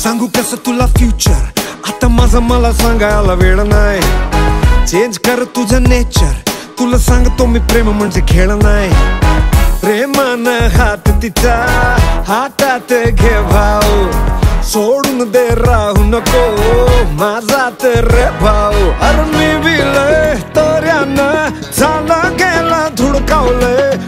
सांगू कसं तुला फ्युचर, आता माझं मला सांगायला वेळ नाही. चेंज कर तुझं नेचर, तुला सांगतो मी प्रेम म्हणजे खेळ नाही. प्रेमानं हात तिचा हातात घे भाऊ, सोडून दे राहू नको माझा तर भाऊ. अरे मी विलय तोऱ्यानं झाला गेला धुडकावलंय,